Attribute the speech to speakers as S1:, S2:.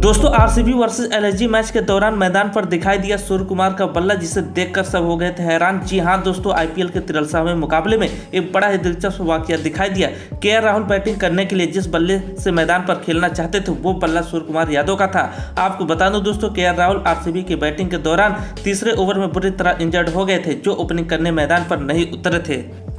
S1: दोस्तों RCB versus LSG match के दौरान मैदान पर दिखाई दिया सूर्य कुमार का बल्ला, जिसे देखकर सब हो गए थे हैरान। जी हां दोस्तों, आईपीएल के 63वें मुकाबले में एक बड़ा ही दिलचस्प वाकया दिखाई दिया। केएल राहुल बैटिंग करने के लिए जिस बल्ले से मैदान पर खेलना चाहते थे वो बल्ला सूर्य कुमार यादव का था। आपको बता दूं दोस्तों, केएल राहुल आरसीबी की बैटिंग के दौरान तीसरे ओवर में बुरी तरह इंजर्ड हो गए थे, जो ओपनिंग करने मैदान पर नहीं उतरे थे।